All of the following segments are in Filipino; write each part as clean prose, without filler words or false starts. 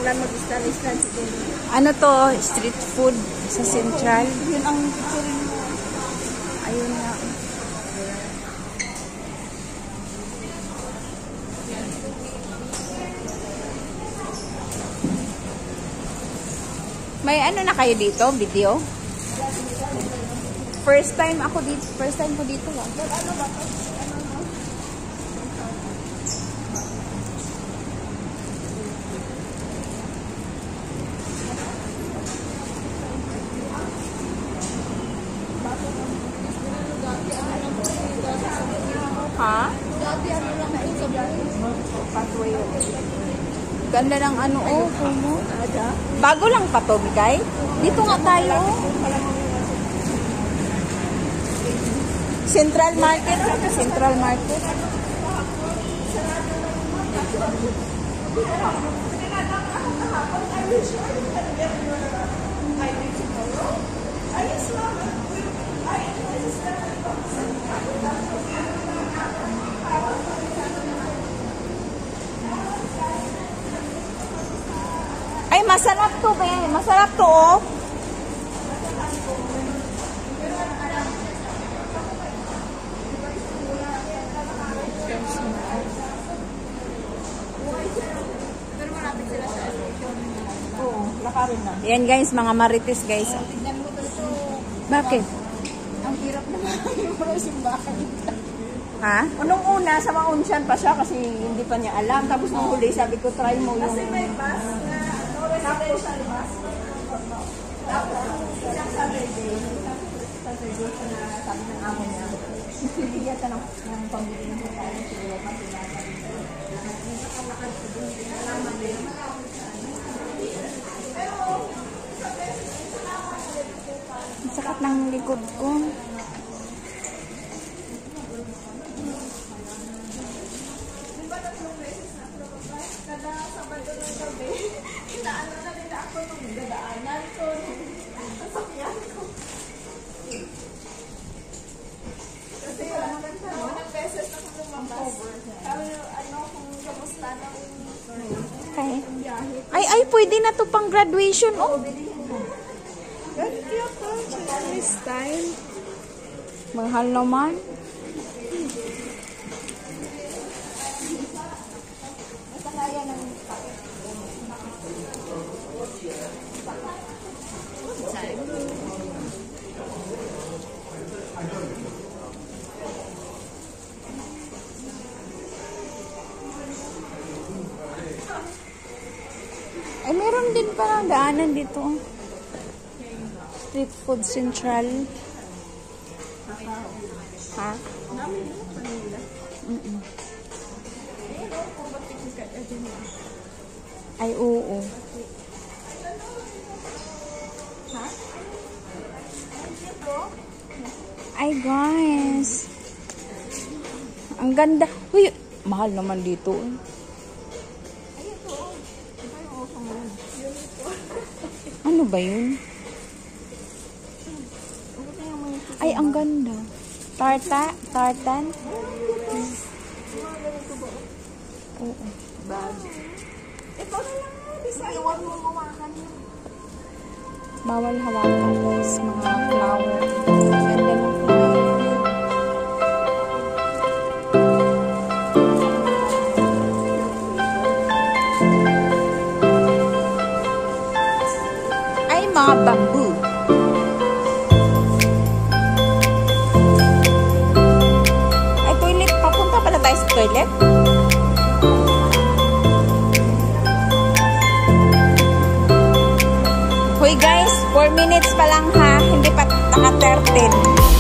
Ano to? Street food sa Central. Yun ang picture mo. Ayun nga. May ano na kayo dito? Video? First time ako dito. First time ko dito lang. Ano ba? Ha? Dati ano lang na isa ba? Pathway. Ganda ng ano, oh, kumo. Bago lang pa to, Bigay. Dito nga tayo. Central Market. Central Market. Ay, masarap to, be. Masarap to, oh. Pero malapit sila sa station. Oo, lakarin na. Yan, guys, mga marites, guys. Tignan mo ito. Bakit? Ang hirap naman yung mga simbahan. Ha? Unong una, sa Maunsyan pa siya kasi hindi pa niya alam. Tapos nung huli, sabi ko, try mo yung... Kasi may bus na... Tapos sa bus. Tapos, isang Saturday na sabi ng amo niya. Bigyan ka ng pambili ng pagkain. Siguro pa sila. Nakalakad ko doon. Nalaman na yun. Ang sakit ng likod ko. Kada Sabado ng gabi, inaano na nila ako nung dadaanan ko, nung sasakyan ko. Kasi unang beses na ako lumabas. Sabi nyo, ano, kung kamusta na Okay. yung biyahe. Ay, pwede na to pang graduation, oh. Very cute po, Chinese style. Mahal naman. Basta kaya ng pakit. Ay, meron din parang daanan dito. Street Food Central. Ha? Ay, oo. Ay, guys. Ang ganda. Uy, mahal naman dito. Ano ba yun? Ay, ang ganda. Tartan? Oo. Bag. Ito na lang nga. Design. Iwan mo mawakan yun. Bawal hawakan, guys. Mga flower. Ganda ng flower. Ay, mga bamboo. Ay, toilet. Papunta pala tayo sa toilet. Hoy guys, 4 minutes pa lang ha. Hindi pa naka-13.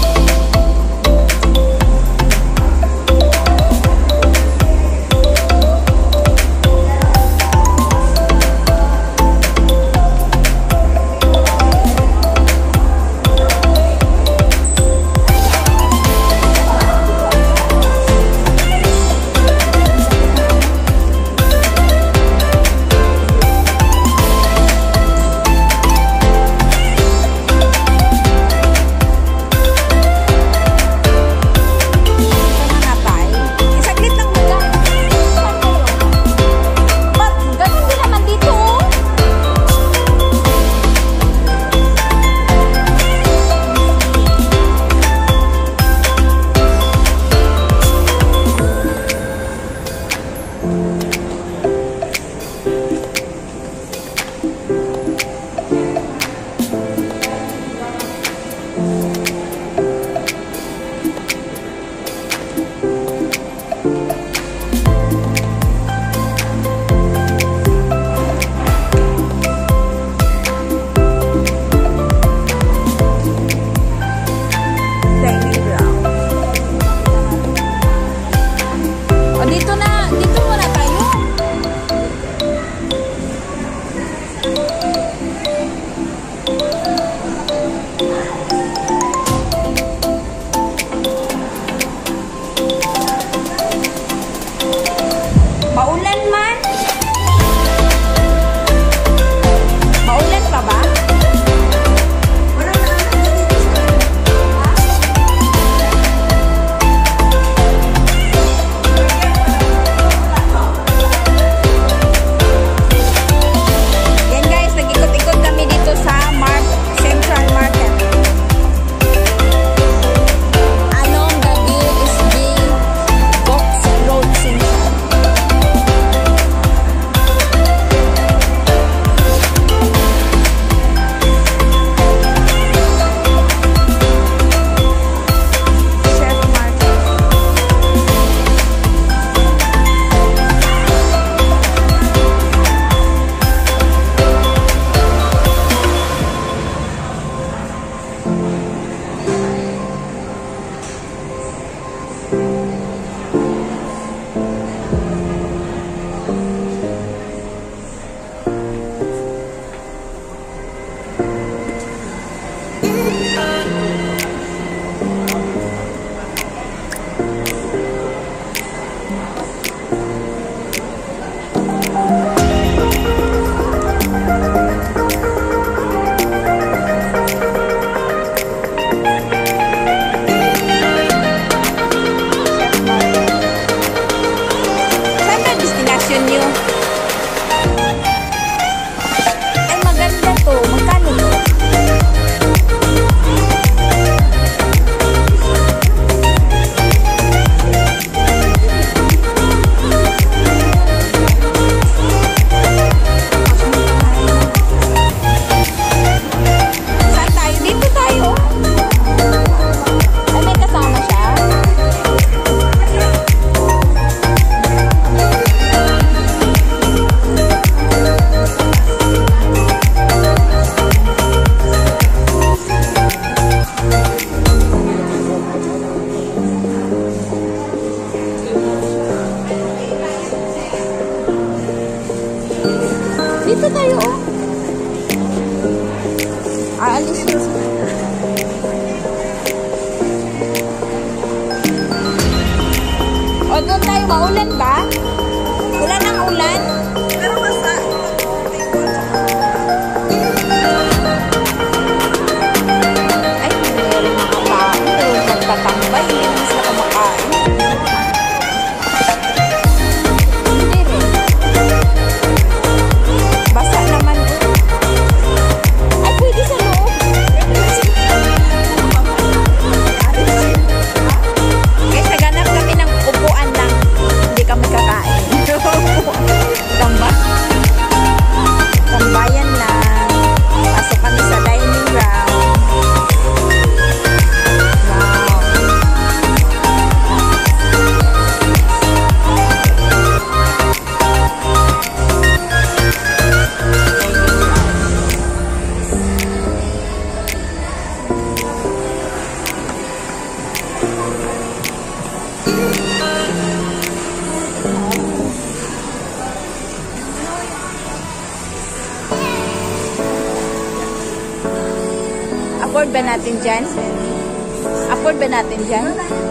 natin dyan? Afford ba natin dyan?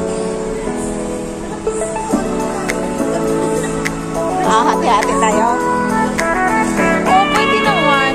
Hati-hati tayo. Oh, pwede naman.